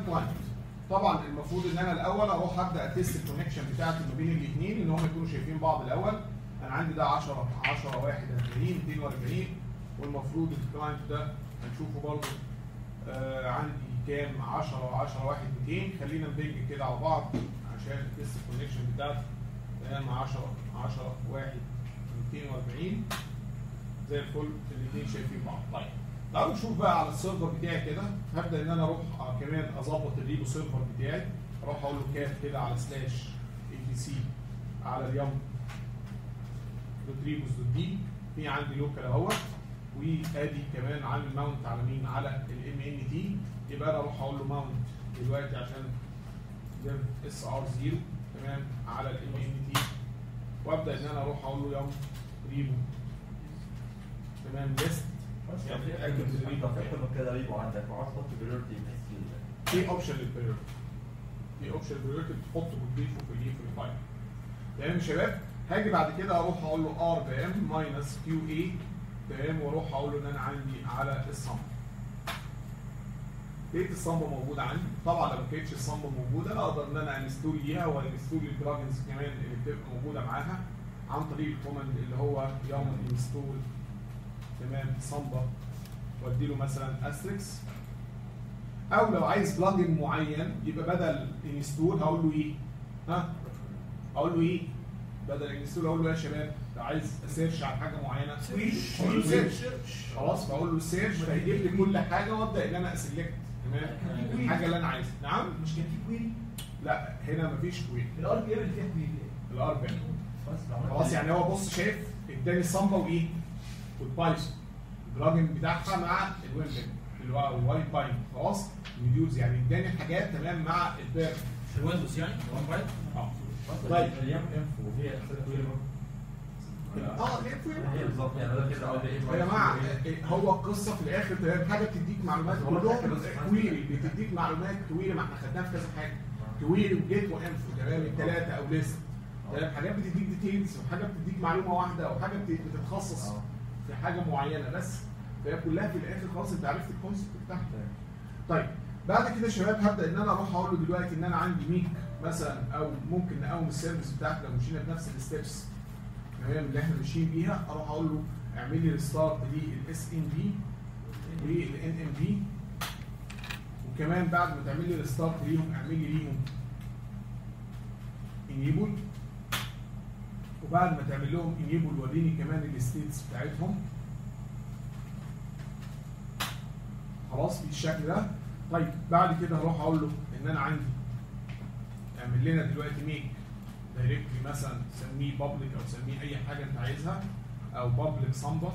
كلاينت. طبعا المفروض ان انا الاول اروح ابدا اتست الكونكشن بتاعتي ما بين الاثنين ان هم يكونوا شايفين بعض الاول. انا عندي ده 10 10 1 40 240 والمفروض الكلاينت ده هنشوفه برضه عندي كام 10 10 1 200. خلينا نبنج كده على بعض عشان التست الكونكشن بتاعتي تمام 10 10 1 240 زي الفل الاثنين شايفين بعض. طيب تعالوا نشوف بقى على السيرفر بتاعي كده. هبدا ان انا اروح كمان اظبط الريبو سيرفر بتاعي. اروح اقول له كات كده على سلاش اي بي سي على اليوم دوت ريبوس دوت دي. في عندي لوكال اهوت وادي كمان عامل ماونت على مين؟ على الام ان تي. يبقى انا اروح اقول له ماونت دلوقتي عشان اس ار 0 تمام على الام ان تي وابدا ان انا اروح اقول له يوم ريبو تمام ليست. يعني اكتب الريبو كده ريبو عندك وعايز تحط بريورتي في اوبشن للبريورتي. في اوبشن للبريورتي بتحطه وتضيفه في الفايل. تمام يا شباب؟ هاجي بعد كده اروح اقول له ار بي ام ماينس كيو اي تمام واروح اقول له ان انا عندي على الصمب. لقيت الصمبه موجوده عندي. طبعا لو ما كانتش الصمبه موجوده اقدر ان انا انستول ليها وانستول البلجنز كمان اللي بتبقى موجوده معاها عن طريق الكوماند اللي هو يوم انستول تمام صمبه وادي له مثلا استريكس. او لو عايز بلجن معين يبقى بدل انستول هقول له ايه؟ ها؟ اقول له ايه؟ بدل انستول اقول له يا شباب لو عايز اسيرش على حاجه معينه اقول له سيرش. خلاص بقول له سيرش فيجيب لي كل حاجه وابدا ان انا اسلكت تمام الحاجه اللي انا عايزها. نعم؟ مش كان في كويري؟ لا هنا مفيش كويري. الار بي ام اللي فيها كويري. الار بي ام خلاص يعني هو بص شايف اداني الصمبه وايه؟ والبايثون البلجن بتاعها مع الويب الواي باين خلاص ريديوز يعني اداني الحاجات تمام مع البير في الويندوز يعني الوان بايت؟ طيب الايام انفو وهي كويري هي بالظبط يعني ده كده يا جماعه هو القصه في الاخر تمام حاجه بتديك معلومات كلهم كويري بتديك معلومات كويري ما احنا خدناها في كذا حاجه كويري وجيت وانفو تمام الثلاثه او ليست تمام حاجات بتديك ديتيلز وحاجه بتديك معلومه واحده او حاجه بتتخصص في حاجه معينه بس فهي كلها في الاخر خلاص انت عرفت الكونسيبت بتاعها. طيب بعد كده يا شباب هبدا ان انا اروح اقول له دلوقتي ان انا عندي ميك مثلا او ممكن نقوم السيرفيس بتاعتك لو مشينا بنفس الستبس تمام اللي احنا ماشيين بيها اروح اقول له اعمل لي ريستارت للاس ان بي والان ام بي وكمان بعد ما تعمل لي ريستارت ليهم اعمل لي ليهم انيبل وبعد ما تعمل لهم انيبل وريني كمان الستيتس بتاعتهم خلاص بالشكل ده. طيب بعد كده هروح اقول له ان انا عندي اعمل لنا دلوقتي ميك دايركتلي مثلا سميه بابليك او سميه اي حاجه انت عايزها او بابليك صمبا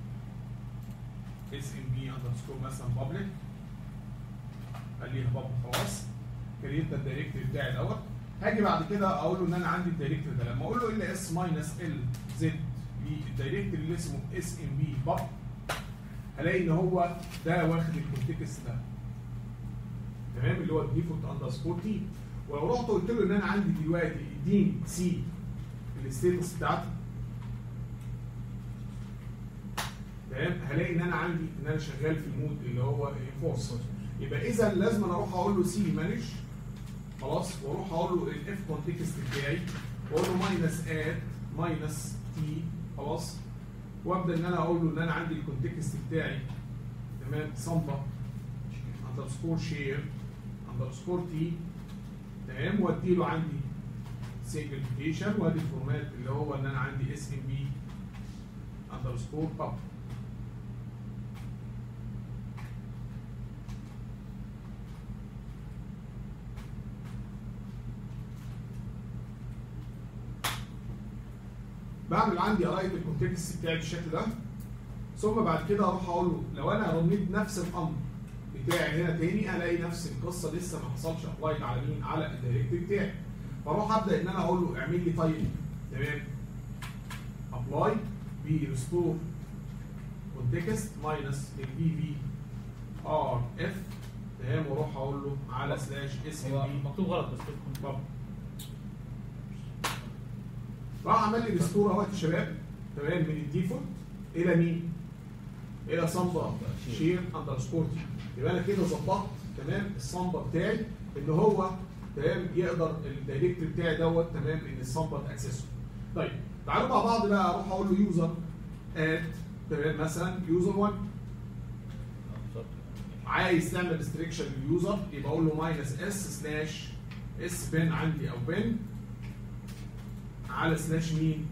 اس ام بي اندرسكور مثلا بابليك خليها بابليك خلاص كريت الدايركتري بتاعي دوت. هاجي بعد كده اقول له ان انا عندي الدايركتري ده لما اقول له ال اس ماينس ال زد للدايركتري اللي اسمه اس ام بي باب هلاقي ان هو ده واخد الكونتكست ده تمام اللي هو الديفولت اندرسكور تي. ولو رحت قلت له ان انا عندي دلوقتي اديني سي الستيتس بتاعتي تمام هلاقي ان انا عندي ان انا شغال في المود اللي هو فورس. يبقى اذا لازم انا اروح اقول له سي مانج خلاص واروح اقول له الاف كونتكست بتاعي واقول له ماينس اد ماينس تي خلاص وابدا ان انا اقول له ان انا عندي الكونتكست بتاعي تمام صمبا اندرسكور شير اندرسكور تي تمام وادي له عندي سيجنيفيكيشن وادي الفورمات اللي هو ان انا عندي اس ام بي اندرسكور باب. بعمل عندي قرايه الكونتكست بتاعي بالشكل ده ثم بعد كده اروح اقول له لو انا رميت نفس الامر بتاعي هنا تاني الاقي نفس القصه لسه ما حصلش ابلايد على مين؟ على الدايركتري بتاعي. فاروح ابدا ان انا اقول له اعمل لي تايب تمام ابلاي بريستور كونتكست ماينس البي في ار اف تمام واروح اقول له على سلاش اس ام بي مكتوب غلط بس راح عمل لي ريستور اهوت يا شباب تمام من الديفولت الى مين؟ الى صمبا شير اندرسكور تي. يبقى انا كده ظبطت تمام الصمبه بتاعي ان هو تمام يقدر الدايركتوري بتاعي دوت تمام ان الصمبه تاكسسه. طيب تعالوا مع بعض بقى اروح اقول له يوزر اد تمام مثلا يوزر 1 عايز تعمل ريستريكشن لليوزر يبقى اقول له ماينس اس سلاش اس بن عندي او بن على سلاش مين؟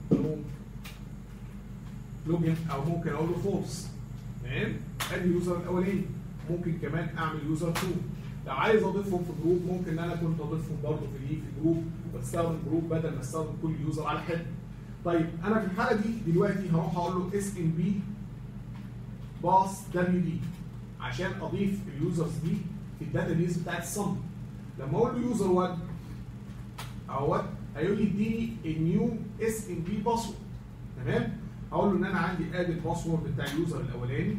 لوجن او ممكن اقول له فولس تمام ادي اليوزر الاولاني. ممكن كمان اعمل يوزر 2 لو عايز اضيفهم في جروب ممكن ان انا كنت اضيفهم برضه في جروب وبستخدم جروب بدل ما استخدم كل يوزر على حد. طيب انا في الحاله دي دلوقتي هروح اقول له اس ان بي باس دبليو دي عشان اضيف اليوزرز دي في الداتابيز بتاعت الصمت. لما اقول له يوزر 1 اهوت هيقول لي اديني النيو اس ان بي باسورد تمام. هقول له ان انا عندي ادي الباسورد بتاع اليوزر الاولاني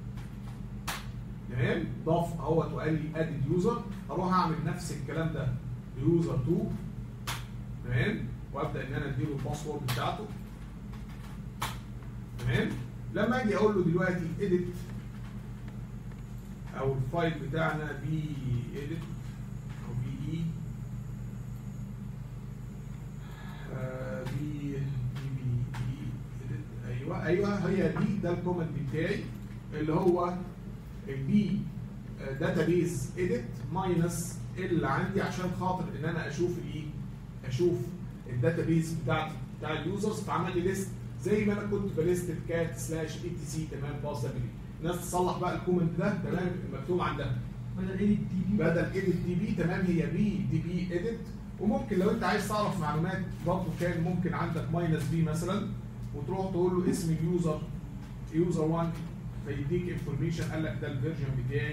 تمام ضاف اهوت وقال لي ادي اليوزر. اروح اعمل نفس الكلام ده ليوزر 2 تمام وابدا ان انا اديله الباسورد بتاعته تمام. لما اجي اقول له دلوقتي اديت او الفايل بتاعنا بي اديت او بي اي ايوه هي دي ده الكومنت بتاعي اللي هو البي داتابيز اديت ماينس اللي عندي عشان خاطر ان انا اشوف الايه اشوف الداتابيز بتاع اليوزرز فعمل لي ليست زي ما انا كنت بليست الكات سلاش اي تي سي تمام باص دبليو. الناس تصلح بقى الكومنت ده تمام مكتوب عندها بدل اديت دي بي تمام هي بي دي بي اديت. وممكن لو انت عايز تعرف معلومات برضه كان ممكن عندك ماينس بي مثلا وتروح تقول له اسم اليوزر يوزر 1 فيديك انفورميشن قال لك ده الفيرجن بتاعي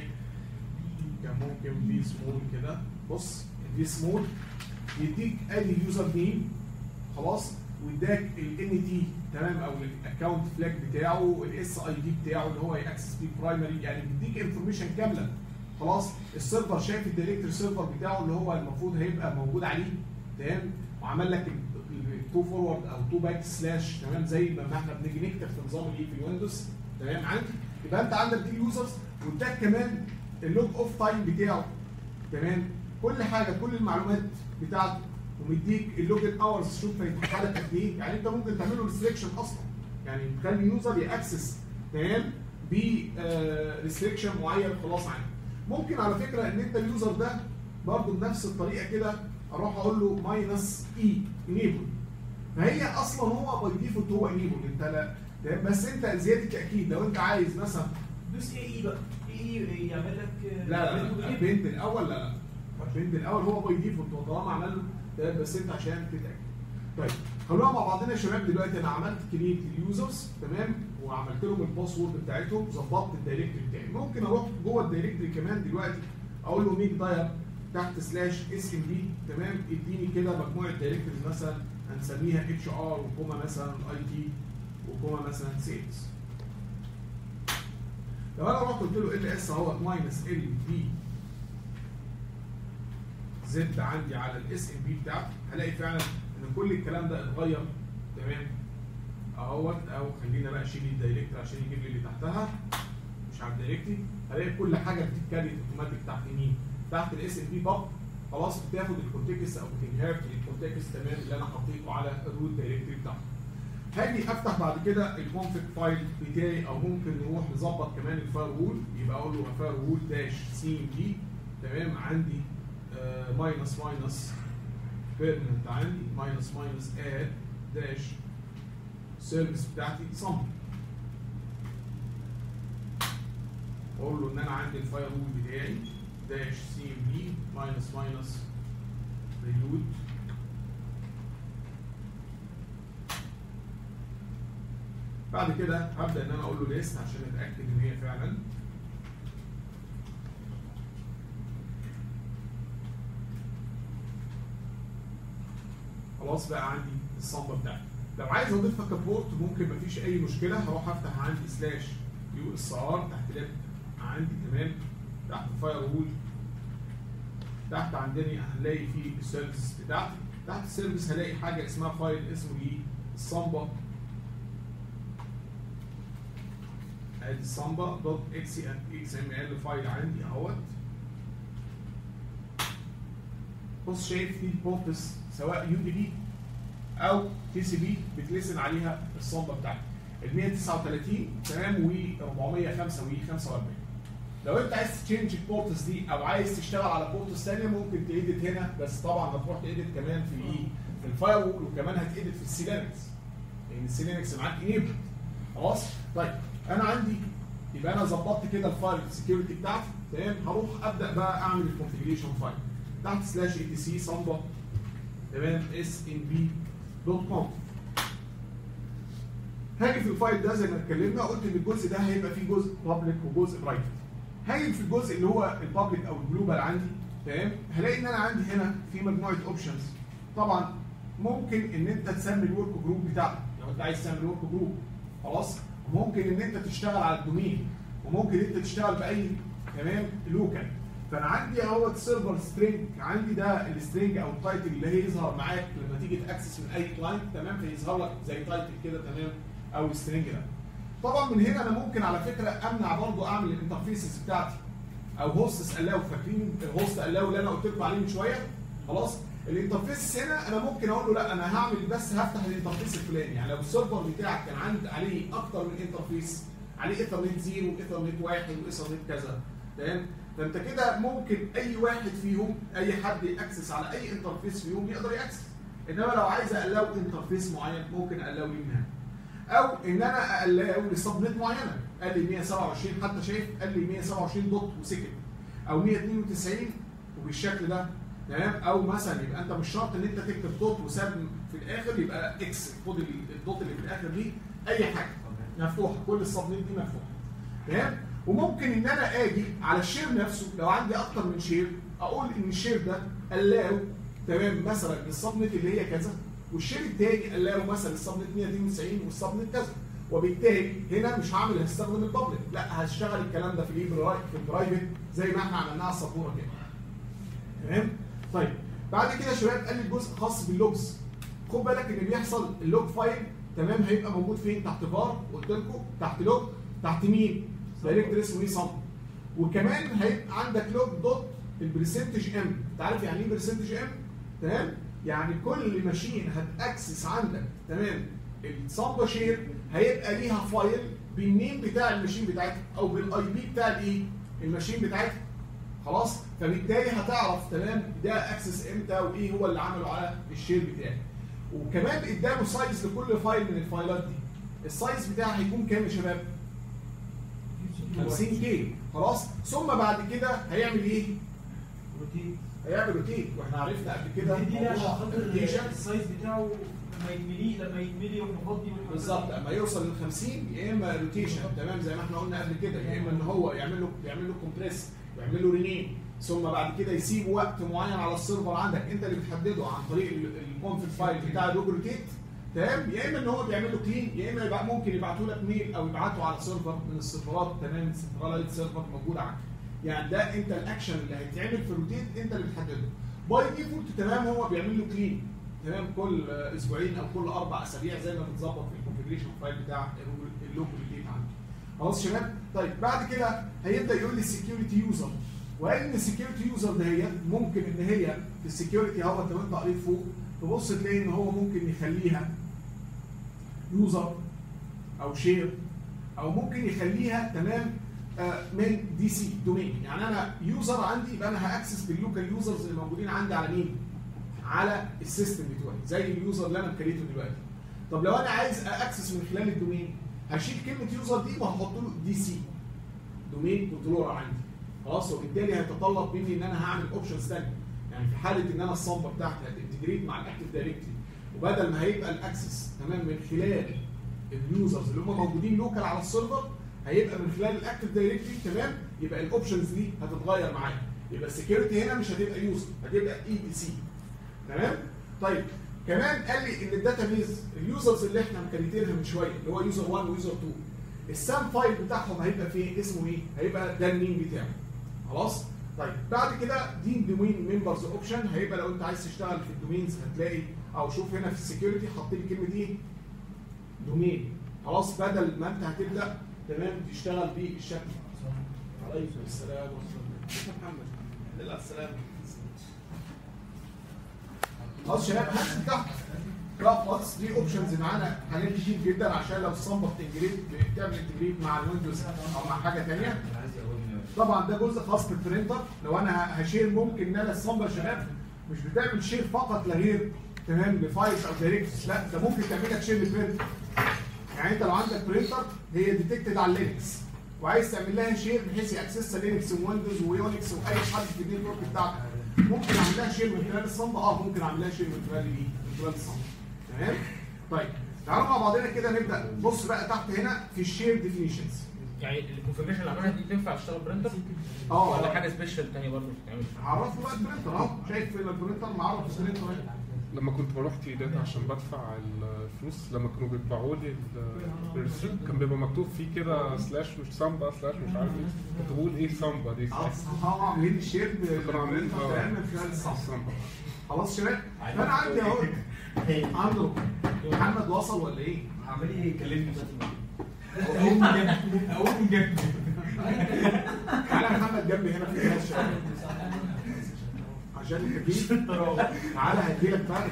كان ممكن في سمول كده بص في سمول يديك ادي اليوزر نيم خلاص واداك الان تي تمام او الاكونت فلاج بتاعه الاس اي دي بتاعه اللي هو ياكسس بيه برايمري يعني بيديك انفورميشن كامله خلاص. السيرفر شايف الدايركتوري سيرفر بتاعه اللي هو المفروض هيبقى موجود عليه تمام وعمل لك تو فورورد او تو باك سلاش تمام زي ما احنا بنيجي نكتب في نظام الايه في الويندوز تمام عندي. يبقى انت عندك دي اليوزرز واداك كمان اللوج اوف تايم بتاعه تمام كل حاجه كل المعلومات بتاعته ومديك اللوجن اورز شوف هيديها لك قد ايه. يعني انت ممكن تعمل له ريستريكشن اصلا يعني تخلي يوزر ياكسس تمام ب ريستريكشن معين خلاص عنه. ممكن على فكره ان انت اليوزر ده برضه بنفس الطريقه كده اروح اقول له ماينس اي انيبل فهي اصلا هو باي ديفولت هو انيبل انت لا بس انت زياده تاكيد لو انت عايز مثلا دوس اي بقى اي يعمل لك لا البنت الاول لا البنت الاول هو باي ديفولت هو طالما عمل له بس انت عشان تتاكد. طيب خلونا مع بعضنا يا شباب دلوقتي انا عملت كريت اليوزرز تمام وعملت لهم الباسورد بتاعتهم ظبطت الدايركتوري بتاعي. ممكن اروح جوه الدايركتوري كمان دلوقتي اقول له ميك داير تحت سلاش اس ام بي تمام اديني كده مجموعه دايركتوريز مثلا هنسميها اتش ار وكوما مثلا اي تي وكوما مثلا سيلز. لو انا رحت قلت له ال اس اهوت ماينس ال بي زد عندي على الاس ام بي بتاعتي هلاقي فعلا ان كل الكلام ده اتغير تمام اهوت. او خلينا بقى اشيل الدايركتور عشان يجيب لي اللي تحتها مش على الدايركتوري هلاقي كل حاجه بتتكريت اوتوماتيك تحت مين؟ تحت الاس ام بي باب خلاص بتاخد الكونتكست او بتنهرت الكونتكست تمام اللي انا حطيته على الروت دايركتوري بتاعته. هاجي افتح بعد كده الكونفيج فايل بتاعي او ممكن نروح نظبط كمان الفاير وول يبقى اقول له فاير وول داش سي ام دي تمام عندي ماينس بيرمننت عندي ماينس اد داش سيرفيس بتاعتي صم اقول له ان انا عندي الفاير وول بتاعي داش سي ام دي ماينس ريلود بعد كده هبدا ان انا اقول له ليست عشان اتاكد ان هي فعلا خلاص بقى عندي الصمبه بتاعتي. لو عايز اضيفها كبورت ممكن مفيش اي مشكله هروح افتح عندي سلاش يو اس ار تحت لاب عندي تمام تحت فاير وول تحت عندنا هنلاقي فيه السيرفيس بتاعتي. تحت السيرفيس هلاقي حاجه اسمها فايل اسمه ايه الصمبه ادي الصمبه دوت اكس ام ال فايل عندي اهوت بص شايف في البورتس سواء يو دي بي او تي سي بي بتلسن عليها الصمبه بتاعتك ال 139 تمام و 405 و 45. لو انت عايز تشينج البورتس دي او عايز تشتغل على بورتس ثانيه ممكن تيديت هنا، بس طبعا هتروح تيديت كمان في الايه؟ في الفاير وول، وكمان هتيديت في السيلينكس لان السيلينكس معاك انيبل. خلاص؟ طيب انا عندي يبقى انا ظبطت كده الفايل سكيورتي بتاعتي تمام. هروح ابدا بقى اعمل الكونفيجريشن فايل تحت سلاش اي تي سي صمبه تمام snb.com. هاجي في الفايل ده زي ما اتكلمنا قلت ان الجزء ده هيبقى فيه جزء بابليك وجزء برايفت. هاجي في الجزء اللي هو البابليك او الجلوبال عندي تمام، هلاقي ان انا عندي هنا في مجموعه اوبشنز. طبعا ممكن ان انت تسمي الورك جروب بتاعك لو انت عايز تعمل ورك جروب خلاص، وممكن ان انت تشتغل على الدومين، وممكن انت تشتغل باي تمام لوكال. فانا عندي اهوت سيرفر سترينج، عندي ده السترينج او التايتل اللي هيظهر معاك لما تيجي تاكسس من اي كلاينت تمام، فيظهر لك زي تايتل كده تمام او السترينج ده. طبعا من هنا انا ممكن على فكره امنع برضو اعمل الانترفيسز بتاعتي او هوستس الاو. فاكرين الهوست الاو اللي انا قلت لكم عليه من شويه؟ خلاص الانترفيس هنا انا ممكن اقول له لا انا هعمل بس هفتح الانترفيس الفلاني. يعني لو السيرفر بتاعك كان عندي عليه اكتر من انترفيس، عليه ايثرنت 0 وايثرنت 1 وايثرنت كذا تمام، فانت كده ممكن اي واحد فيهم اي حد ياكسس على اي انترفيس فيهم يقدر ياكسس. انما لو عايز اقلاو انترفيس معين ممكن اقلاو ليه من هنا، او ان انا اقلاو لسبنت معينه. قال لي 127 حتى شايف قال لي 127 دوت وسكت، او 192 وبالشكل ده تمام. او مثلا يبقى انت مش شرط ان انت تكتب دوت وساب في الاخر يبقى اكس، خد الدوت اللي في الاخر دي اي حاجه مفتوحه، كل السبنت دي مفتوحه تمام. وممكن ان انا اجي على الشير نفسه لو عندي اكتر من شير اقول ان الشير ده الاو تمام مثلا السبنت اللي هي كذا، والشير الثاني الاو مثلا السبنت 192 والسبنت كذا. وبالتالي هنا مش هستخدم البابليك، لا هشتغل الكلام ده في البرايفت زي ما احنا عملناها على السبوره كده تمام. طيب بعد كده يا شباب قال لي الجزء خاص باللوجز. خد بالك ان بيحصل اللوج فايل تمام هيبقى موجود فين؟ تحت فار قلت لكم، تحت لوج، تحت مين؟ دايركتور اسمه ايه؟ صم. وكمان هيبقى عندك لوج دوت البرسنتج ام. انت عارف يعني ايه برسنتج ام؟ تمام؟ يعني كل ماشين هتاكسس عندك تمام الصمبه شير هيبقى ليها فايل بالنيم بتاع الماشين بتاعتها او بالاي بي بتاع الايه؟ الماشين بتاعتها. خلاص؟ فبالتالي هتعرف تمام ده اكسس امتى وايه هو اللي عمله على الشير بتاعي. وكمان اداله سايز لكل فايل من الفايلات دي. السايز بتاعه هيكون كام يا شباب؟ 50 كي. خلاص؟ ثم بعد كده هيعمل ايه؟ روتين. هيعمل روتيت، واحنا عرفنا قبل كده دي عشان خاطر الروتيشن. السايز بتاعه لما يتملي يروح مفضي بالظبط لما يوصل لل 50 يا اما روتيشن تمام زي ما احنا قلنا قبل كده، يا اما ان هو يعمل له كومبريس ويعمل له رينيم، ثم بعد كده يسيب وقت معين على السيرفر عندك انت اللي بتحدده عن طريق الكونفيج فايل بتاع اللوج روتيت تمام. يا اما ان هو بيعمل له كلين، يا اما يبقى ممكن يبعته لك ميل او يبعته على سيرفر من السيرفرات تمام، سنتراليزد سيرفر موجود عندك. يعني ده انت الاكشن اللي هيتعمل في الروتيت انت اللي بتحدده. باي ديفولت تمام هو بيعمل له كلين تمام كل اسبوعين او كل 4 اسابيع زي ما بتظبط في الكونفيجريشن فايل بتاع اللوج روتيت عندك. خلاص يا شباب؟ طيب بعد كده هيبدا يقول لي السكيورتي يوزر، وقال ان السكيورتي يوزر دهيت ممكن ان هي في السكيورتي اهوت لو انت قريت فوق تبص تلاقي ان هو ممكن يخليها يوزر او شير او ممكن يخليها تمام من دي سي دومين. يعني انا يوزر عندي يبقى انا هاكسس باللوكال يوزرز اللي موجودين عندي على مين؟ على السيستم بتوعي زي اليوزر اللي انا مكريته دلوقتي. طب لو انا عايز اكسس من خلال الدومين هشيل كلمه يوزر دي وهحط له دي سي دومين كنترولر عندي. خلاص؟ وبالتالي هيتطلب مني ان انا هعمل اوبشنز ثانيه. يعني في حاله ان انا الصمبه بتاعتي هتنتجريت مع الاكتف دايركتري، وبدل ما هيبقى الاكسس تمام من خلال اليوزرز اللي هم موجودين لوكال على السيرفر هيبقى من خلال الاكتف دايركتري تمام، يبقى الاوبشنز دي هتتغير معايا. يبقى السكيورتي هنا مش هتبقى يوزر، هتبقى اي دي سي. تمام؟ طيب كمان قال لي ان الداتابيز اليوزرز اللي احنا مكريتينها من شويه اللي هو يوزر 1 ويوزر 2 السام فايل بتاعهم هيبقى فين؟ اسمه ايه؟ هيبقى ده النيم بتاعه. خلاص؟ طيب بعد كده دي دومين ممبرز اوبشن هيبقى لو انت عايز تشتغل في الدومينز هتلاقي او شوف هنا في السكيورتي حاطط لي كلمه ايه؟ دومين. خلاص بدل ما انت هتبدا تمام تشتغل بالشكل. عليكم السلام ورحمه الله. محمد الحمد لله على السلامه. خلاص شباب هنزل تحت خلاص دي اوبشنز معانا حاجات كتير جدا عشان لو الصمبه بتعمل انتجريت مع الويندوز او مع حاجه ثانيه. طبعا ده جزء خاص بالبرينتر. لو انا هشير ممكن ان انا الصمبه يا شباب مش بتعمل شير فقط لا غير تمام لفايلز او دايركتس، لا ده ممكن تعمل لك شير لبرينتر. يعني انت لو عندك برينتر هي ديتكتد على لينكس وعايز تعمل لها شير بحيث ياكسسها لينكس وويندوز ويونكس واي حد في النتورك بتاعتك، ممكن اعمل لها شير من خلال الصمبه. ممكن اعمل لها شير من خلال ايه؟ من خلال الصمبه. تمام؟ طيب تعالوا مع بعضنا كده نبدا. بص بقى تحت هنا في الشير ديفينيشنز. يعني الكونفيجريشن اللي عملها دي تنفع تشتغل برينتر؟ ولا حاجه سبيشال ثانيه برضه بتتعمل؟ عرفوا بقى البرينتر اهو، شايف البرينتر معرف البرينتر اهي. لما كنت بروح تيدات عشان بدفع الفلوس، لما كانوا بيطبعوا لي الريسيت كان بيبقى مكتوب فيه كده سلاش مش سامبا سلاش مش عارف ايه، كنت بقول ايه سامبا دي؟ عاملين الشير عاملين من خلال الصمبا. خلاص شباب فانا عندي اهو عنده محمد وصل ولا ايه؟ عمال يكلمني اقوم جنبي تعالى محمد جنبي هنا في الجهاز شباب عشان التكييف. تعالى هديلك فرق.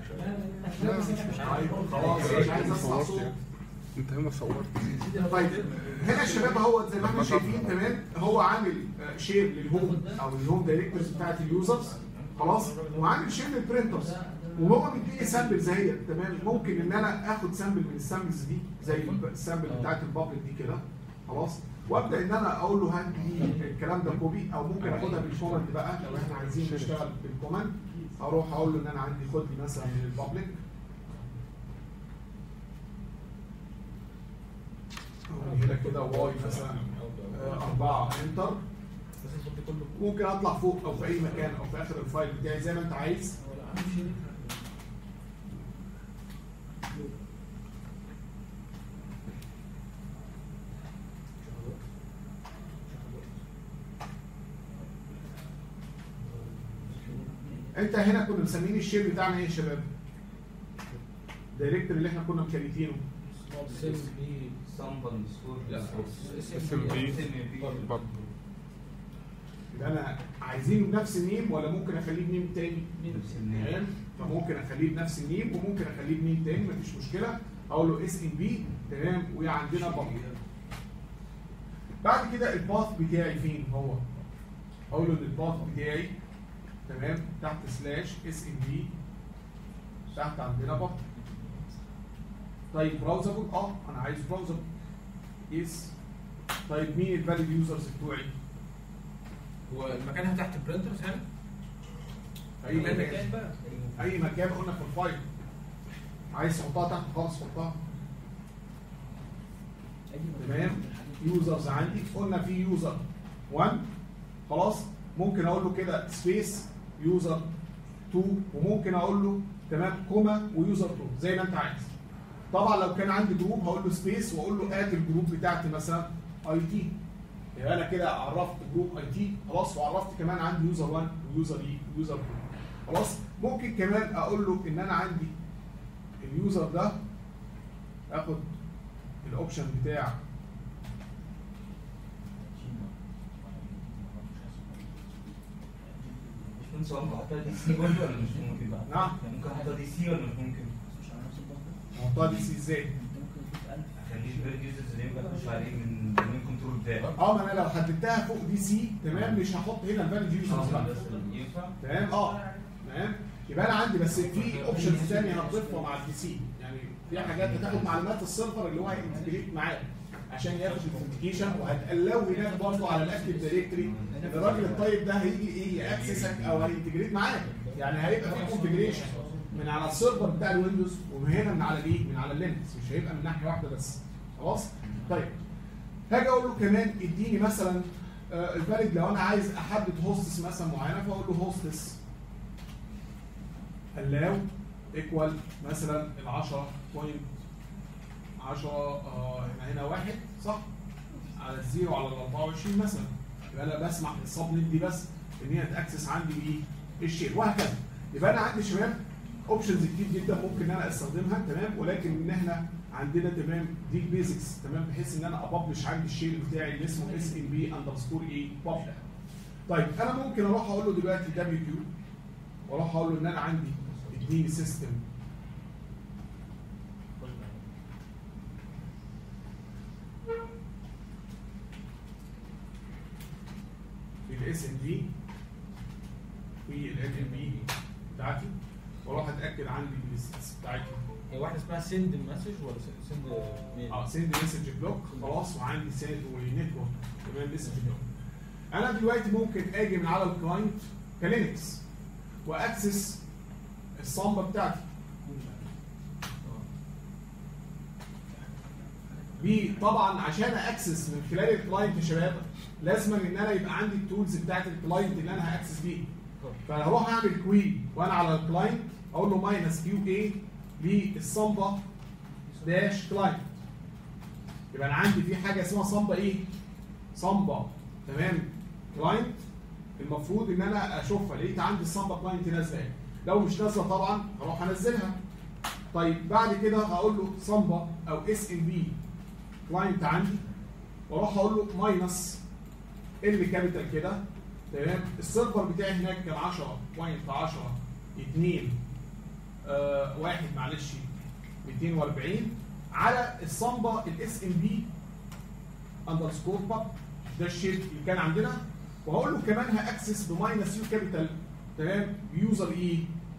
طيب خلاص مش عايز اسمع صوت. انت هنا صورت. طيب هنا الشباب اهو زي ما احنا شايفين تمام، هو عامل شير للهوم او الهوم دايركتورز بتاعت اليوزرز خلاص، وعامل شير للبرنترز وهو مديني سامبلز اهي. تمام، ممكن ان انا اخد سامبل من السامبلز دي زي السامبل بتاعت البابليك دي كده خلاص، وابدا ان انا اقول له هات لي الكلام ده كوبي، او ممكن اخدها بالكوماند بقى لو احنا عايزين نشتغل بالكوماند. اروح اقول له ان انا عندي خد لي مثلا من البابليك هنا كده واي مثلا 4 انتر، ممكن اطلع فوق او في اي مكان او في اخر الفايل بتاعي زي ما انت عايز. انت هنا كنا مسمين الشير بتاعنا ايه يا شباب؟ الدايركتور اللي احنا كنا مكريتينه يبقى انا عايزينه بنفس النيم ولا ممكن اخليه بنيم تاني؟ نفس النيم. فممكن اخليه بنفس النيم وممكن اخليه بنيم تاني مفيش مشكله. اقول له اس ان بي تمام، وعندنا بابليك. بعد كده الباث بتاعي فين هو؟ اقول له ان الباث بتاعي تمام تحت سلاش اس ان بي، تحت عندنا بابليك. طيب براوزابل؟ انا عايز براوزابل. يس. طيب مين الفاليد يوزرز بتوعي؟ هو مكانها تحت برينترز يعني؟ اي مكان بقى، اي مكان قلنا في الفايل. عايز تحطها تحت خالص حطها. تمام. يوزرز عندي قلنا في يوزر 1 خلاص، ممكن اقول له كده سبيس يوزر 2، وممكن اقول له تمام كوما ويوزر 2 زي ما انت عايز. طبعا لو كان عندي جروب هقول له سبيس واقول له اد الجروب بتاعتي مثلا اي تي، يبقى انا كده عرفت جروب اي تي خلاص، وعرفت كمان عندي يوزر 1 ويوزر اي ويوزر 2 خلاص. ممكن كمان اقول له ان انا عندي اليوزر ده اخد الاوبشن بتاع مش ممكن احطها دي سي برضه ولا مش ممكن بقى؟ نعم ممكن احطها دي سي ولا مش ممكن؟ احطها دي سي ازاي؟ اخليه الفيرج يوزرز اللي ينفع اخش عليه من الدومين كنترول بتاعي. ما انا لو حددتها فوق دي سي تمام مش هحط هنا الفاليد يوزرز بقى. ينفع؟ تمام تمام. يبقى انا عندي بس في اوبشنز ثانيه هتضيفها مع الدي سي، يعني في حاجات هتاخد معلومات السيرفر اللي هو هينتجريت معاه عشان ياخد الاوثنتيكيشن، وهتقلو هناك برضه على الاكتيف دايركتوري ان الراجل الطيب ده هيجي ايه ياكسسك او هينتجريت معاك، يعني هيبقى في كونفجريشن من على السيرفر بتاع الويندوز ومن هنا من على الايه؟ من على اللينكس، مش هيبقى من ناحيه واحده بس خلاص. طيب هاجي اقول له كمان اديني مثلا الفاليد لو انا عايز احدد هوستس مثلا معينه، فاقول له هوستس allow equal مثلا ال 10.10 هنا 1 صح؟ على الزيرو على ال 24 مثلا، يبقى انا بسمح للسبنت دي بس ان هي تاكسس عندي بايه؟ الشير وهكذا. يبقى انا عندي شباب اوبشنز كتير جدا ممكن ان انا استخدمها تمام، ولكن ان احنا عندنا تمام دي البيزكس تمام، بحيث ان انا ابلش عندي الشير بتاعي اللي اسمه SNB_A public. طيب انا ممكن اروح اقول له دلوقتي WQ واروح اقول له ان انا عندي يديني سيستم في الاس ام دي في ال ام بي بتاعتي، واروح اتاكد عندي الستاتس بتاعتي. هي واحده اسمها سند مسج ولا سند ميل؟ سند مسج بلوك خلاص، وعندي سند ونتورك كمان مسج بلوك. انا دلوقتي ممكن اجي من على الكلاينت كلينكس واكسس الصامبه بتاعتي. دي طبعا عشان اكسس من خلال الكلاينت يا شباب لازم ان انا يبقى عندي التولز بتاعت الكلاينت اللي انا هاكسس بيه. فهروح اعمل كويري وانا على الكلاينت اقول له ماينس كيو اي للصامبه داش كلاينت. يبقى انا عندي في حاجه اسمها صامبه ايه؟ صامبه تمام كلاينت. المفروض ان انا اشوفها، لقيت عندي الصامبه كلاينت نازله ايه. لو مش نازله طبعا هروح انزلها. طيب بعد كده هقول له صامبه او اس ام بي كلاينت عندي، واروح اقول له ماينس ال كابيتال كده تمام. السيرفر بتاعي هناك كان 10.10 1 معلش 240 على الصامبه الاس ام بي اندرسكور باب، ده الشيت اللي كان عندنا. وهقول له كمان هاكسس بماينس يو كابيتال تمام بيوزر ايه؟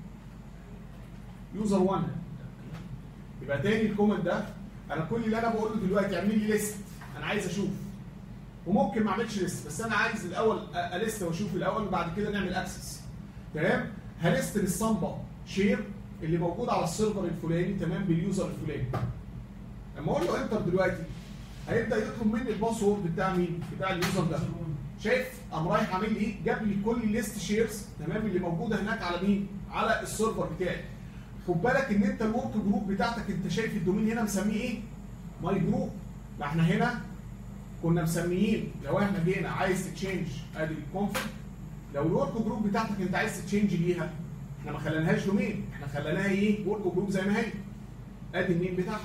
يوزر 1. يبقى تاني الكومنت ده انا كل اللي انا بقول له دلوقتي اعمل لي ليست، انا عايز اشوف. وممكن ما اعملش ليست، بس انا عايز الاول اليست واشوف الاول وبعد كده نعمل اكسس تمام. هليست للصامبه شير اللي موجود على السيرفر الفلاني تمام باليوزر الفلاني. لما اقول له انتر دلوقتي هيبدا يطلب مني الباسورد بتاع مين؟ بتاع اليوزر ده. شايف؟ قام رايح عامل لي ايه؟ جاب لي كل الليست شيرز تمام اللي موجوده هناك على مين؟ على السيرفر بتاعي. خد بالك ان انت الورك جروب بتاعتك انت شايف الدومين هنا مسميه ايه؟ ماي جروب. ما احنا هنا كنا مسميين لو احنا جينا عايز تشينج ادي الكونفج. لو الورك جروب بتاعتك انت عايز تشينج ليها احنا ما خليناهاش دومين، احنا خليناها ايه؟ ورك جروب زي ما هي. ادي النيم بتاعها.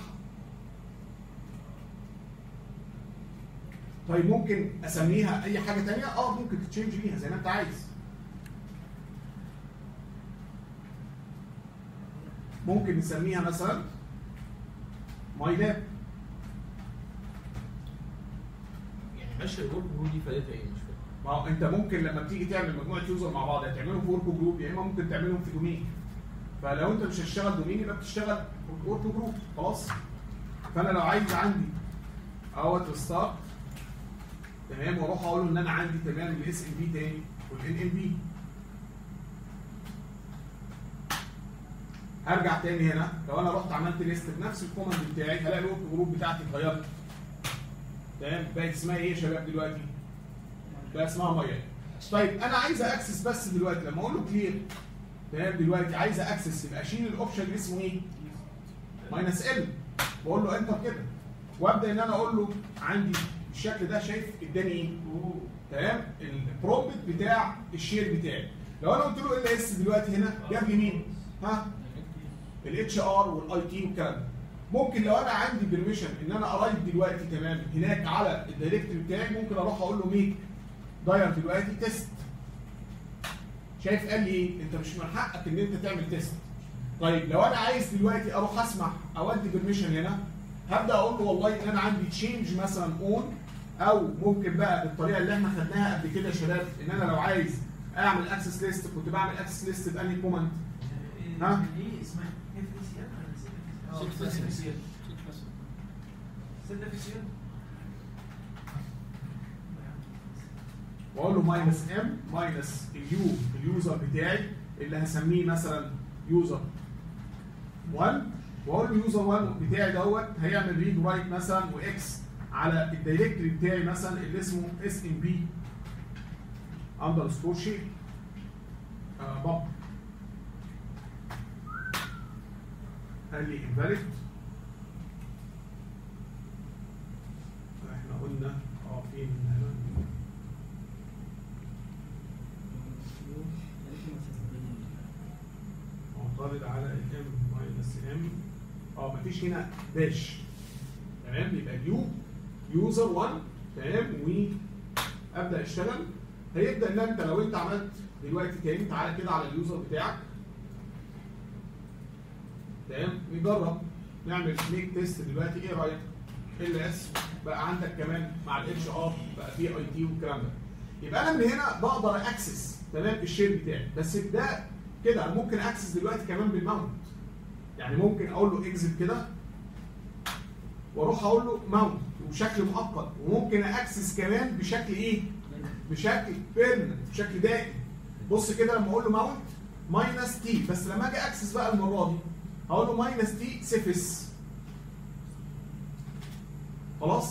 طيب ممكن اسميها اي حاجه ثانيه؟ ممكن تشينج ليها زي ما انت عايز. ممكن نسميها مثلا ماي لاب. يعني ماشي الورك جروب دي فائدتها ايه؟ مش فاهم. ما هو انت ممكن لما بتيجي تعمل مجموعه يوزر مع بعض هتعملهم في ورك جروب، يا اما ممكن تعملهم في دومين. فلو انت مش هتشتغل دومين يبقى بتشتغل ورك جروب خلاص. فانا لو عايز عندي اهوت ستارت تمام، واروح اقول له ان انا عندي تمام الاس ام بي تاني والان ام بي. هرجع تاني هنا لو انا رحت عملت ليست بنفس الكوماند بتاعي هلاقي الورك جروب بتاعتي اتغيرت تمام. بقت اسمها ايه يا شباب دلوقتي؟ بقى اسمها ماي. طيب انا عايز اكسس بس دلوقتي لما اقول له كلير تمام دلوقتي عايز اكسس يبقى اشيل الاوبشن اللي اسمه ايه؟ ماينس ال، واقول له انتر كده وابدا ان انا اقول له عندي بالشكل ده. شايف اداني ايه؟ تمام البرومبت بتاع الشير بتاعي. لو انا قلت له ال اس دلوقتي هنا جاب لي مين؟ ها؟ الاتش ار والاي تي والكلام ده. ممكن لو انا عندي بيرميشن ان انا ارايت دلوقتي تمام هناك على الدايركتوري بتاعي ممكن اروح اقول له ميك داير دلوقتي تيست. شايف قال لي ايه؟ انت مش من حقك ان انت تعمل تيست. طيب لو انا عايز دلوقتي اروح اسمح اودي بيرميشن هنا هبدا اقول له والله ان انا عندي تشينج مثلا اون، او ممكن بقى بالطريقه اللي احنا خدناها قبل كده يا شباب ان انا لو عايز اعمل اكسس ليست كنت بعمل اكسس ليست بانهي كوماند؟ ها؟ ايه اسمها؟ واقول له ماينس ام ماينس اليوزر بتاعي اللي هسميه مثلا يوزر 1، واقول له يوزر 1 بتاعي دوت هيعمل ريد رايت مثلا واكس على الدايركتوري بتاعي مثلا اللي اسمه اس ام بي اندرسكور شير باب. قال لي انفاليد. احنا قلنا فين هنا معترض على الام ماينس ام. مفيش هنا داش تمام. يبقى يوزر 1 تمام وابدا اشتغل. هيبدا ان انت لو انت عملت دلوقتي تاني تعالى كده على اليوزر بتاعك تمام. نجرب نعمل ميك تيست دلوقتي. ايه رايك؟ ال اس بقى عندك كمان مع الاتش ار بقى في اي تي والكلام ده. يبقى انا من هنا بقدر اكسس تمام الشير بتاعي. بس ده كده انا ممكن اكسس دلوقتي كمان بالماونت. يعني ممكن اقول له اكزت كده واروح اقول له ماونت وبشكل مؤقت، وممكن اكسس كمان بشكل ايه؟ بشكل بيرمننت، بشكل دائم. بص كده لما اقول له ماونت ماينس تي، بس لما اجي اكسس بقى المره دي هقول له ماينس تي سيفس. خلاص؟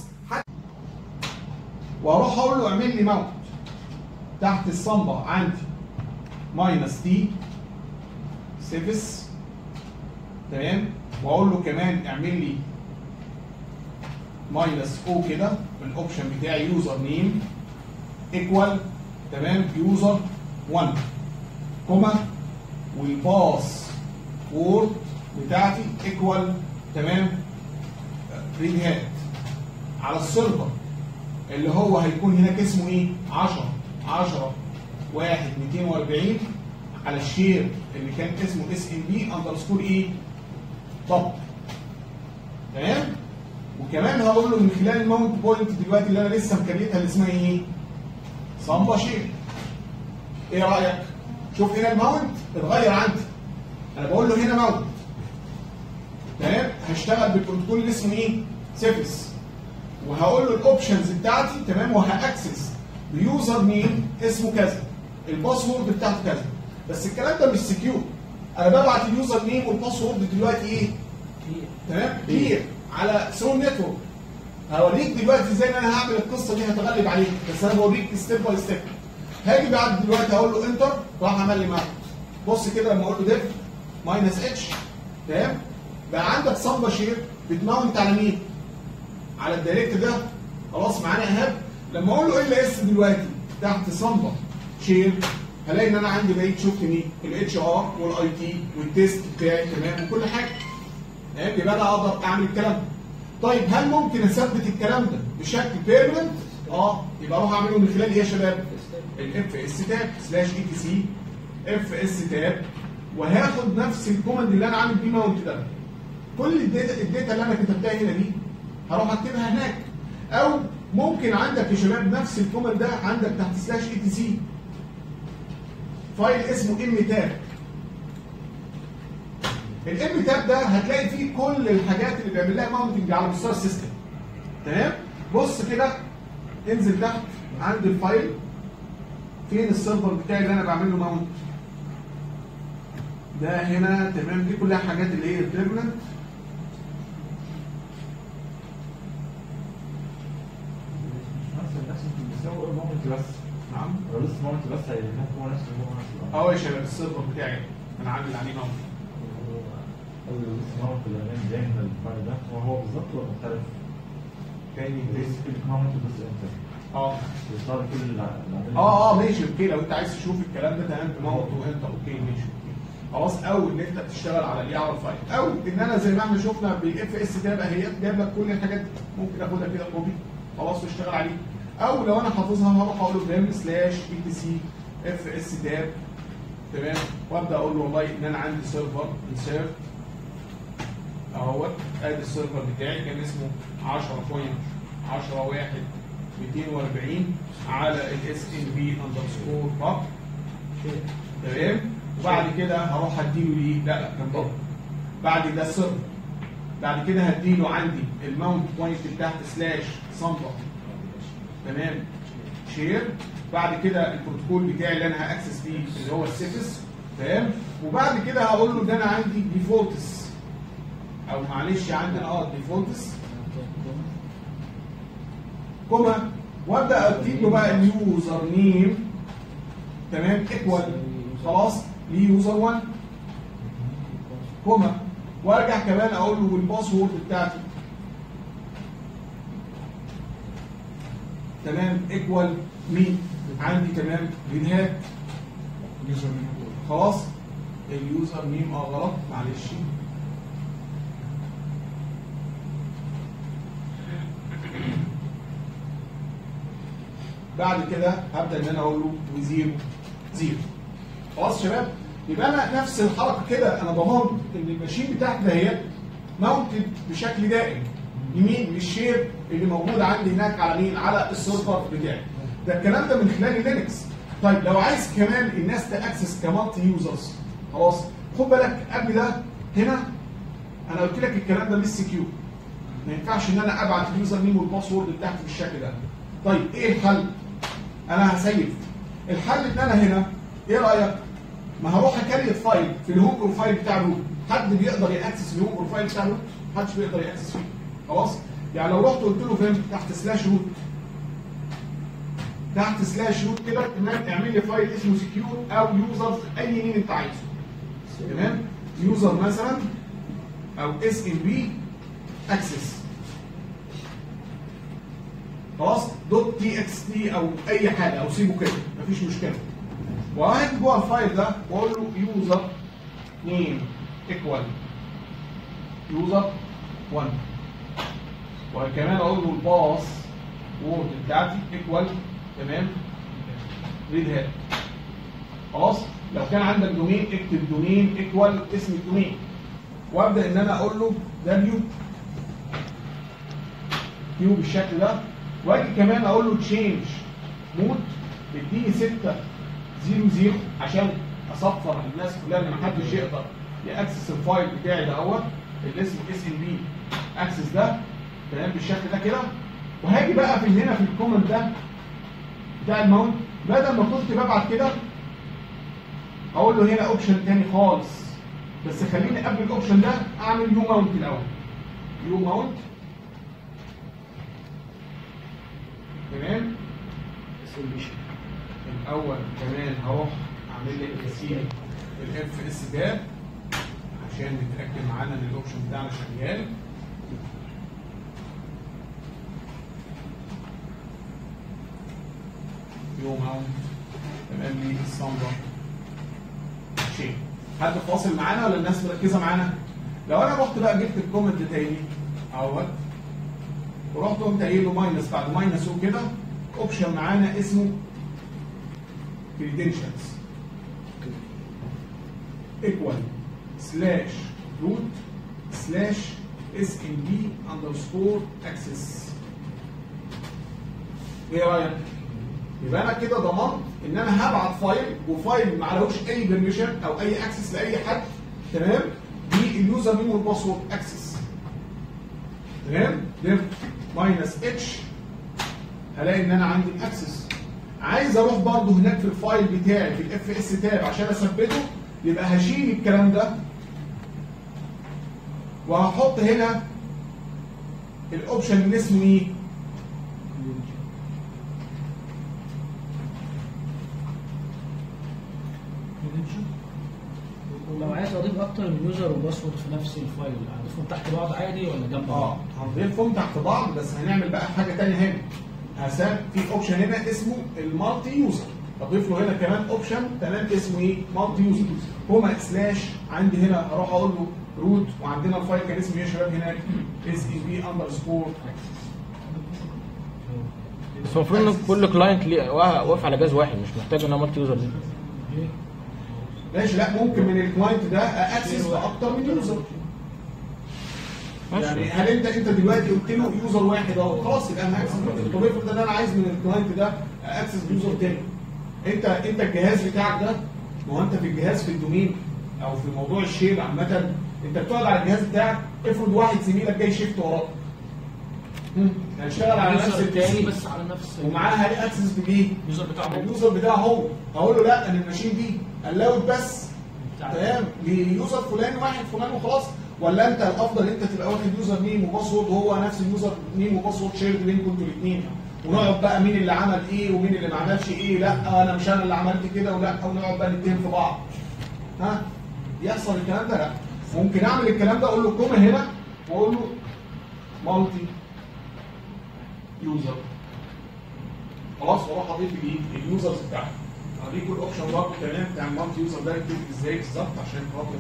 واروح اقول له اعمل لي ماونت تحت الصنبه عندي ماينس تي سيفس، تمام. واقول له كمان اعمل لي ماينس او كده الاوبشن بتاعي يوزر نيم ايكوال تمام يوزر 1 كوما والباس وورد بتاعتي ايكوال تمام ريد هات على السيرفر اللي هو هيكون هناك اسمه ايه؟ 10 1 240 على الشير اللي كان اسمه اس ام بي اندرسكور ايه؟ طب تمام. وكمان هقول له من خلال الماونت بوينت دلوقتي اللي انا لسه مكريتها اللي اسمها ايه؟ صامبا شير. ايه رايك؟ شوف هنا الماونت اتغير عندي. انا بقول له هنا ماونت تمام. هشتغل بالبروتوكول اللي اسمه ايه؟ سيفس. وهقول له الاوبشنز بتاعتي تمام، وهاكسس بيوزر نيم اسمه كذا، الباسورد بتاعته كذا. بس الكلام ده مش سكيور. انا ببعت اليوزر نيم والباسورد دلوقتي ايه؟ تمام؟ كلير على ثرو نتورك. هوريك دلوقتي ازاي ان انا هعمل القصه دي هتغلب عليك، بس انا بوريك ستيب باي ستيب. هاجي بعد دلوقتي هقول له انتر راح عمل لي ماونت. بص كده لما اقول له ديف ماينس اتش تمام. بقى عندك صامبا شير بتماونت على مين؟ على الدايركت ده. خلاص معانا ايهاب. لما اقول له ال اس دلوقتي تحت صامبا شير هلاقي ان انا عندي بقيت شفت مين؟ الاتش ار والاي تي والتيست بتاعي تمام وكل حاجه. تمام. يبقى انا اقدر اعمل الكلام ده. طيب هل ممكن اثبت الكلام ده بشكل بيرمننت؟ يبقى اروح اعمله من خلال ايه يا شباب؟ الاف اس تاب سلاش اي تي سي اف اس تاب، وهاخد نفس الكوماند اللي انا عامل بيه ماونت ده. كل الداتا اللي انا كتبتها هنا دي هروح اكتبها هناك. او ممكن عندك يا شباب نفس الكوماند ده عندك تحت سلاش اي تي سي فايل اسمه ام تاب. الام تاب ده هتلاقي فيه كل الحاجات اللي بيعمل لها ماونتنج على مستوى السيستم. تمام؟ بص كده انزل تحت عند الفايل فين السيرفر بتاعي اللي انا بعمل له ماونت. ده هنا تمام. دي كلها حاجات اللي هي بيرمننت. بس نعم. لو لسه ماونت بس هو نفس الماونت. يا شباب السيرفر بتاعي انا عامل عليه ماونت. لسه ماونت الامان جاي من الفايل ده وهو بالظبط ولا مختلف؟ تاني بيسكلي ماونت بس انت بيختار كل اللي ماشي اوكي. لو انت عايز تشوف الكلام ده تمام بماونت وانتر اوكي ماشي خلاص. او ان انت بتشتغل على الايه على الفايل، او ان انا زي ما احنا شفنا بالاف اس تاب اهي جايب لك كل الحاجات دي. ممكن اخدها كده كوبي خلاص واشتغل عليه. او لو انا حافظها هروح اقول له بريم سلاش اي تي سي اف اس تاب تمام. وابدا اقول له والله ان انا عندي سيرفر انسيرت اهوت. ادي السيرفر بتاعي كان اسمه 10.10.1.240 على الاس ان بي اندرسكور هاب تمام. وبعد كده هروح اديله ليه؟ لا كان بره. بعد ده السيرفر. بعد كده هديله عندي الماونت بوينت تحت سلاش صنبا تمام شير. بعد كده البروتوكول بتاعي اللي انا هاكسس فيه اللي هو السيفس تمام. وبعد كده هقول له ده انا عندي ديفولتس او معلش عندنا ديفولتس كوما، وابدا اكتب له بقى اليوزر نيم تمام ايكوال خلاص ليوزر 1 كوما، وارجع كمان اقول له الباسورد بتاعتي تمام ايكوال مين عندي تمام ريد خلاص. اليوزر نيم غلط معلش. بعد كده هبدا ان انا اقول له وزيرو زيرو خلاص شباب. يبقى انا نفس الحركه كده انا ضمنت ان الماشين بتاعتي دهيت ماونتد بشكل دائم يمين للشيب اللي موجود عندي هناك على مين؟ على السيرفر بتاعي. ده الكلام ده من خلال لينكس. طيب لو عايز كمان الناس تاكسس كمالتي يوزرز خلاص خد بالك قبل ده هنا انا قلت لك الكلام ده مش سكيور. ما ينفعش ان انا ابعت اليوزر نيم والباسورد بتاعتي بالشكل ده. طيب ايه الحل؟ انا هسيف. الحل ان انا هنا ايه رايك؟ ما هروح اكريت فايل في الهوم بروفايل بتاع الروت. حد بيقدر ياكسس الهوم بروفايل بتاع الروت؟ محدش بيقدر ياكسس فيه. خلاص؟ يعني لو رحت قلت له فين؟ تحت سلاش روت. تحت سلاش روت كده تمام اعمل لي فايل اسمه سكيور او يوزرز اي مين انت عايزه. تمام؟ يوزر مثلا او اس ام بي اكسس. خلاص؟ دوت تي اكس تي او اي حاجه او سيبه كده مفيش مشكله. وهاجي جوه الفايل ده واقول له يوزر نيم ايكوال يوزر 1 وكمان اقول له الباس وورد بتاعتي ايكوال تمام ريد هات. خلاص لو كان عندك دومين اكتب دومين ايكوال اسم الدومين وابدا ان انا اقول له دبليو كيو بالشكل ده واجي كمان اقول له تشينج مود اديني 600 عشان اصفر الناس كلها ان محدش يقدر ياكسس الفايل بتاعي دوت اللي اسمه اس ام بي اكسس ده تمام بالشكل ده كده. وهاجي بقى في هنا في الكومنت ده بتاع الماونت بدل ما كنت ببعت كده هقول له هنا اوبشن تاني خالص بس خليني قبل الاوبشن ده اعمل يو ماونت الاول. يو ماونت تمام الاول كمان هروح اعمل لي تسيب الاف اس تاب عشان نتاكد معانا ان الاوبشن بتاعنا شغال. يو ماونت تمام لي الصندوق شيء. حد فاصل معانا ولا الناس مركزه معانا؟ لو انا رحت بقى جبت الكومنت تاني اهوت ورحت قمت قايل له ماينس بعد ماينس وكده اوبشن معانا اسمه credentials equal slash root slash smb underscore access. ايه رايك؟ يبقى انا كده ضمنت ان انا هبعت فايل وفايل ما عليهوش اي بيرميشن او اي اكسس لاي حد تمام باليوزر نيم والباسورد اكسس. تمام؟ ديف ماينس اتش هلاقي ان انا عندي الاكسس. عايز اروح برضه هناك في الفايل بتاعي في الاف اس تاب عشان اثبته يبقى هشيل الكلام ده وهحط هنا الاوبشن اللي اسمه ايه؟ ولو عايز اضيف اكتر من يوزر وباسورد في نفس الفايل اضيفهم تحت بعض عادي ولا جنب بعض؟ هنضيفهم تحت بعض بس هنعمل بقى حاجه ثانيه هنا. هساب في اوبشن هنا اسمه المالتي يوزر اضيف له هنا كمان اوبشن تمام اسمه ايه؟ مالتي يوزر هما سلاش عندي هنا اروح اقول له روت وعندنا الفايل كان اسمه ايه يا شباب هناك؟ اس اي بي اندرسكور. بس المفروض ان كل كلاينت واقف على جهاز واحد مش محتاج ان انا مالتي يوزر دي. ماشي لا ممكن من الكلاينت ده اكسس لاكتر من يوزر. يعني هل انت دلوقتي قلت له يوزر واحد اهو خلاص يبقى انا اكسس. طب افرض ان انا عايز من الكلاينت ده اكسس بيوزر تاني. انت الجهاز بتاعك ده ما هو انت في الجهاز في الدومين او في موضوع الشير عامه انت بتقعد على الجهاز بتاعك افرض واحد زميلك جاي شيفت وراك. هنشتغل على نفس التاني بس على نفس ومعاها عليه اكسس بايه؟ اليوزر بتاعه هو. هقول له لا انا الماشين دي الاود بس تمام ليوزر فلان واحد فلان وخلاص ولا انت الافضل انت تبقى واخد يوزر نيم وباسورد وهو نفس اليوزر نيم وباسورد شيرد بينكم انتوا الاثنين ونقعد بقى مين اللي عمل ايه ومين اللي ما عملش ايه لا انا مش انا اللي عملت كده ولا ونقعد بقى نتهم في بعض. ها؟ يحصل الكلام ده؟ لا. ممكن اعمل الكلام ده اقول له كوما هنا واقول له مالتي يوزر. خلاص واروح اضيف الايه؟ اليوزرز بتاعتي. هديكوا الاوبشن برضه كمان بتاع المالتي يوزر ده يكتب ازاي بالظبط عشان خاطر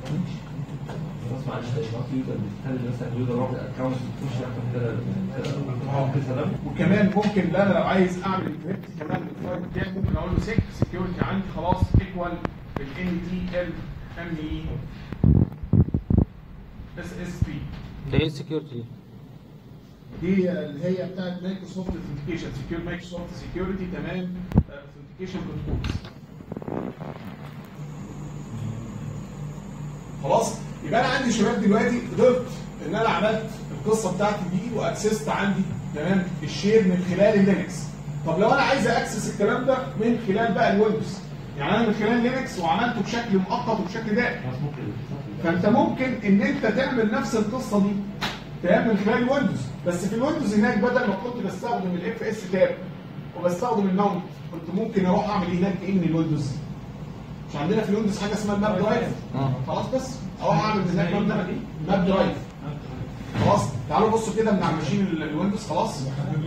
بس معلش تشريحات يوزر بتخلي مثلا يوزر واحد اكونت يخش يعمل كده وكمان ممكن لا انا لو عايز اعمل انكريبت كمان بالفايل بتاعي ممكن اقول له سكيورتي عندي خلاص ايكوال بالان تي ال ام اي اس اس بي. ده ايه السكيورتي دي اللي هي بتاعت مايكروسوفت اثنتيكيشن سكيور مايكروسوفت سكيورتي تمام اثنتيكيشن بروتوكولز. خلاص يبقى انا عندي شباب دلوقتي قدرت ان انا عملت القصه بتاعتي دي واكسست عندي تمام الشير من خلال اللينكس. طب لو انا عايز اكسس الكلام ده من خلال بقى الويندوز يعني انا من خلال لينكس وعملته بشكل مؤقت وبشكل دائم. فانت ممكن ان انت تعمل نفس القصه دي تمام من خلال الويندوز بس في الويندوز هناك بدل ما كنت بستخدم الاف اس تاب وبستخدم الماونت كنت ممكن اروح اعمل هناك ايه من الويندوز. مش عندنا في الويندوز حاجه اسمها الماب درايف خلاص بس اروح اعمل هناك ماب درايف. خلاص تعالوا بصوا كده من على ماشين الويندوز خلاص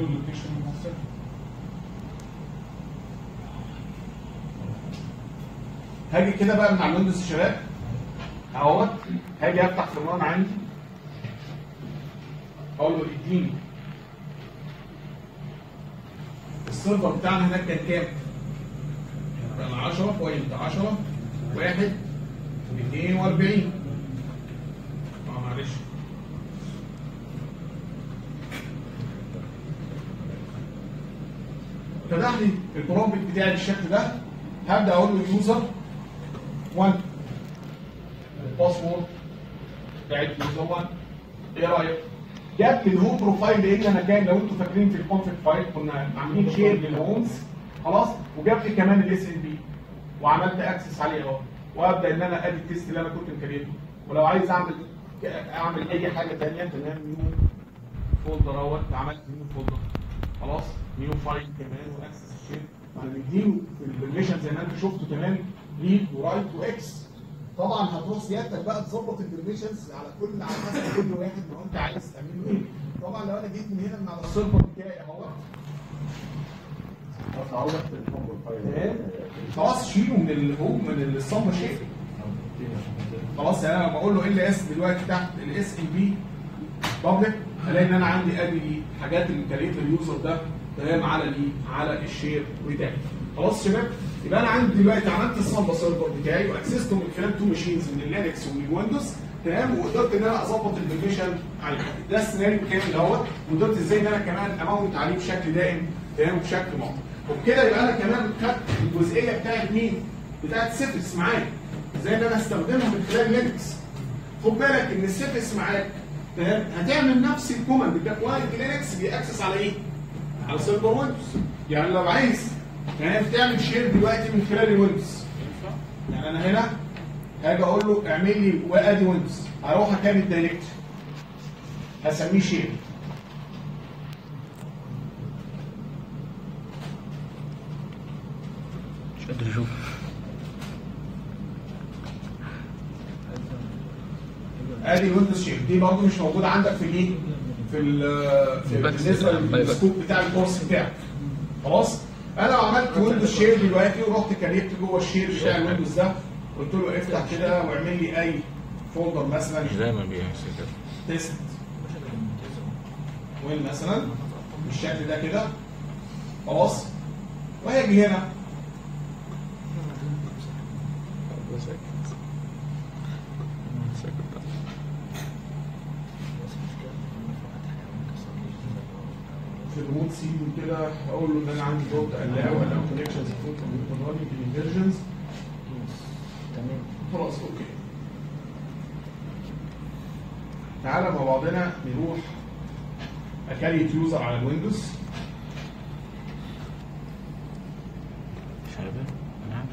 هاجي كده بقى من على الويندوز يا شباب اهوت هاجي افتح فرمان عندي اقول له اديني السيرفر بتاعنا هناك كان كام؟ كان 10.10 1 42 معلش فتح لي البرومبت بتاعي بالشكل ده. هبدا اقول له يوزر 1 الباسورد بتاعت يوزر 1 ايه رايك؟ جاب لي الهوم بروفايل لان انا كان لو انتم فاكرين في الكونفيج فايل كنا عاملين شير للهومز خلاص وجاب لي كمان الاس ان بي وعملت اكسس عليه اهو وابدا ان انا ادي التيست اللي انا كنت مكريته ولو عايز اعمل اي حاجه ثانيه تمام نيو فولدر اهوت عملت نيو فولدر خلاص نيو فايل كمان واكسس الشير هنديله في البرميشن زي ما انت شفتوا كمان ريد ورايت واكس. طبعا هتروح سيادتك بقى تظبط البرميشنز على حسب كل واحد ما انت عايز تعمله ايه. طبعا لو انا جيت من هنا من على السيرفر بتاعي اهوت تمام خلاص شيله من الهوم من الصم شيء خلاص. يعني انا لما اقول له ال اس دلوقتي تحت الاس ان بي بابليك الاقي ان انا عندي ادي الحاجات اللي كريت اليوزر ده تمام على الشير بتاعي. خلاص يا شباب يبقى انا عندي دلوقتي عملت الصمبا سيرفر بتاعي واكسسته من خلال 2 ماشينز من اللينكس ومن الويندوز تمام وقدرت ان انا اظبط البرميشن عليه. ده السيناريو كامل اهوت وقدرت ازاي ان انا كمان اماونت عليه بشكل دائم تمام وبشكل مؤقت. وبكده يبقى انا كمان خدت الجزئيه بتاعت مين؟ بتاعت سيفس معايا ازاي ان انا استخدمها من خلال لينكس. خد بالك ان السيفس معاك تمام هتعمل نفس الكوماند ده كلاينت لينكس بيأكسس على ايه؟ على سيرفر ويندوز. يعني لو عايز يعني تعمل شير دلوقتي من خلال الويندوز يعني انا هنا هاجي اقول له اعمل لي وادي ويندوز هروح اكمل الدايركت هسميه شير مش قادر اشوف ادي ويندوز شير دي برضه مش موجوده عندك في الايه؟ بالنسبه للسكوب بتاع الكورس بتاعك خلاص. انا لو عملت ويندوز شير دلوقتي ورحت كريت جوه الشير بتاع الويندوز ده قلت له افتح كده واعمل لي اي فولدر مثلا مش دايما بيعمل كده تيست وين مثلا بالشكل ده كده خلاص. وهاجي هنا في الريموت سي كده اقول له ان انا عندي دوت الاو او كونكشنز فور كمبيوتر راننج فيرجنز تمام خلاص اوكي. تعالى مع بعضنا نروح اكريت يوزر على الويندوز. مش عارف انا عارف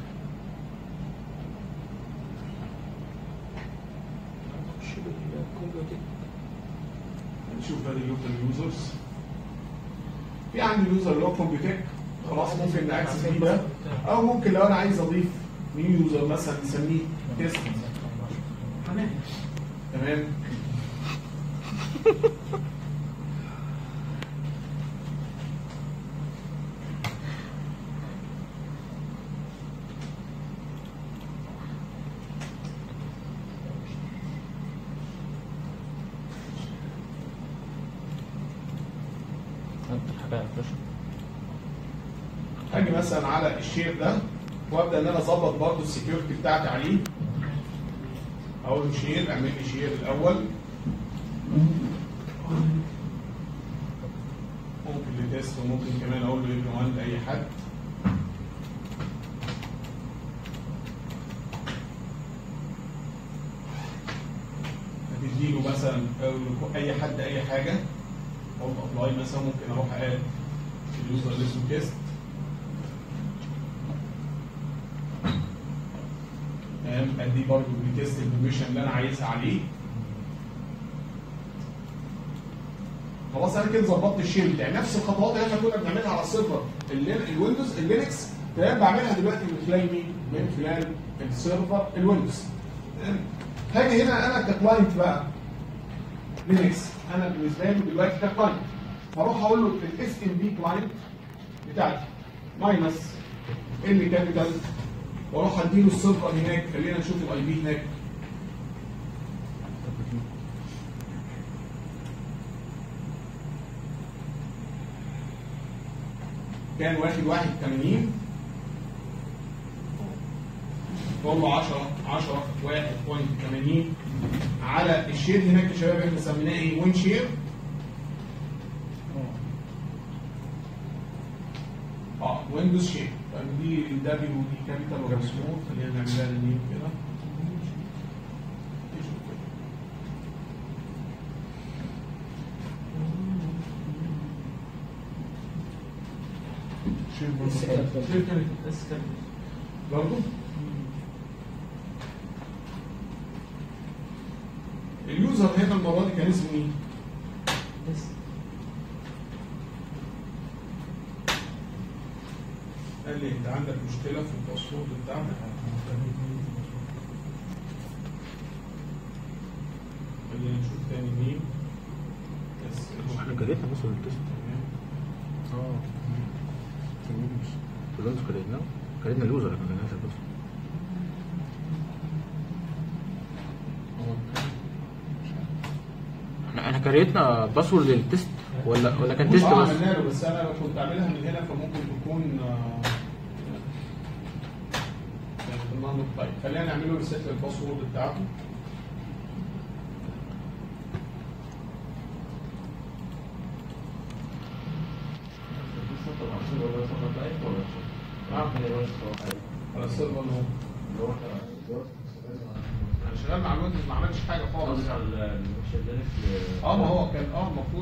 نشوف بقى اليوزرز. في عندي يوزر اللي هو كومبيوتك خلاص ممكن ناكسس بيه ده او ممكن لو انا عايز اضيف نيو يوزر مثلا نسميه تيست تمام. اجي مثلا على الشير ده وابدا ان انا اظبط برضه السكيورتي بتاعتي عليه. اقول له شير، اعمل لي شير الاول، ممكن لتيست وممكن كمان اقول له everyone لاي حد. هتديله مثلا اي حد اي حاجه، اقول له ابلاي مثلا، ممكن اروح اد اليوزر اللي اسمه تيست، ادي برضه بتيست البرميشن اللي انا عايزها عليه. خلاص انا كده ظبطت الشير بتاعي. نفس الخطوات اللي احنا كنا بنعملها على السيرفر الويندوز اللينكس تمام، بعملها دلوقتي من خلال مين؟ من خلال السيرفر الويندوز. هاجي هنا انا ككلاينت بقى لينكس، انا بالنسبه لي دلوقتي ككلاينت هروح اقول له في الاس ام بي كلاينت بتاعتي ماينس ال كابيتال، واروح اديله السيرفر هناك. خلينا نشوف الاي بي هناك. كان 181 بقول له 10 1.80 على الشير هناك يا شباب. احنا سميناه ايه؟ وين شير. ويندوز شير. دي الدبليو ودي كابيتال ولا سمول. خلينا نعملها للنيم كده. شير برضه اليوزر هنا المره دي كان اسمه ايه؟ قال لي انت عندك مشكله في الباسورد بتاعك. خلينا نشوف تاني مين. احنا كريتنا مثلا التست. كلنا كريتنا اليوزر، ما كريتناش الباسورد. احنا كريتنا باسورد للتست ولا كان تيست بس؟ عملنا له، بس انا كنت عاملها من هنا فممكن تكون طيب خلينا نعمل له ريسيت للباسورد بتاعته. على السيرفر اللي هو انا شغال مع الويندوز ما عملتش حاجه خالص. ما هو كان المفروض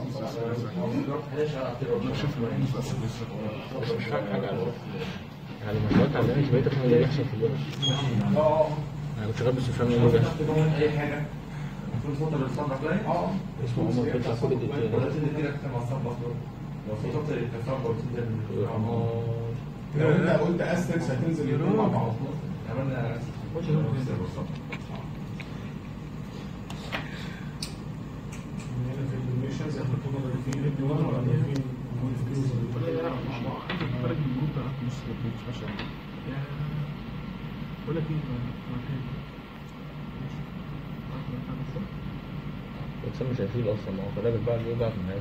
مش فاهم حاجه يعني ما اشتغلت على اللينكس بقيت افهم اللي بيحصل في اللينكس. انا كنت شغال بس مش فاهم ايه اللي بيحصل. اي حاجه المفروض تفضل الصنع بتاعي اسمه عمر بيطلع كل الديتيلز. ولا تنزل كده كتاب على الصنع برضه لو في تفضل التصنع وتنزل لو انت قلت استكس هتنزل الاثنين مع بعض. عملنا الانسان مش هيشيل اصلا، ما هو فلابل بقى ليه بقى معاش.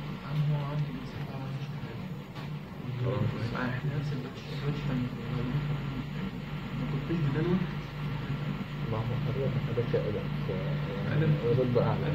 ما هو حضرتك حاجات شائعة انا ضد اعلى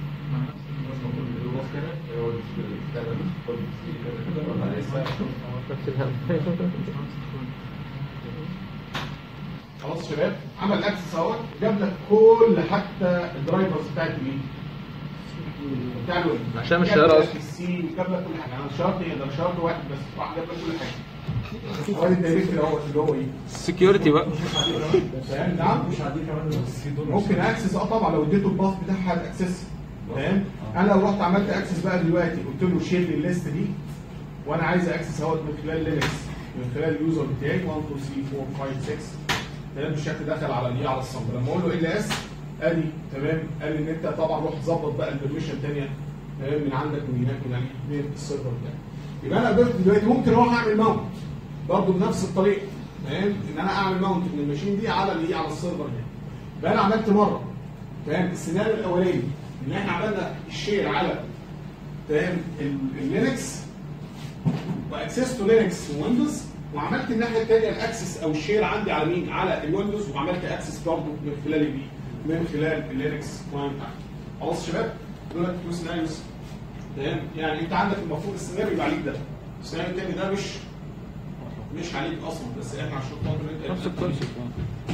خلاص شباب، عمل اكسس اهوت، جاب لك كل حتى الدرايفرز بتاعت مين؟ بتاع الويب عشان مش شغال اصلا. السي وجاب لك كل حاجه. انا شرط ايه؟ ده شرط واحد بس، راح جاب لك كل حاجه. هو الدايركتور اهوت اللي هو ايه؟ السكيورتي بقى. فاهم؟ نعم مش عادي كمان ممكن اكسس. طبعا لو اديته الباث بتاعها هتاكسس. فاهم؟ انا لو رحت عملت اكسس بقى دلوقتي قلت له شيل لي الليست دي وانا عايز اكسس اهوت من خلال لينكس، من خلال اليوزر بتاعي 1 2 3 4 5 6 تمام بالشكل. دخل على الايه على الصمت. لما اقول له ال اس ادي تمام، قال لي ان انت طبعا روح ظبط بقى البرميشن ثانيه تمام من عندك من هناك من من السيرفر بتاعك. يبقى انا قدرت دلوقتي ممكن اروح اعمل ماونت برضه بنفس الطريقه. تمام؟ ان انا اعمل ماونت من الماشين دي على الايه على السيرفر هنا. يبقى انا عملت مره. فاهم؟ السيناريو الاولاني ان احنا عملنا الشير على تمام اللينكس واكسس تو لينكس ويندوز، وعملت الناحيه الثانيه الاكسس او الشير عندي على مين؟ على الويندوز، وعملت اكسس برضه من خلال البي، من خلال اللينكس كلاينت بتاعتي. خلاص يا شباب؟ دول تو سيناريوز. تمام؟ يعني انت عندك المفروض السيناريو اللي عليك ده، السيناريو الثاني ده مش عليك اصلا، بس احنا عشان خاطر انت نفس الكونسيبت.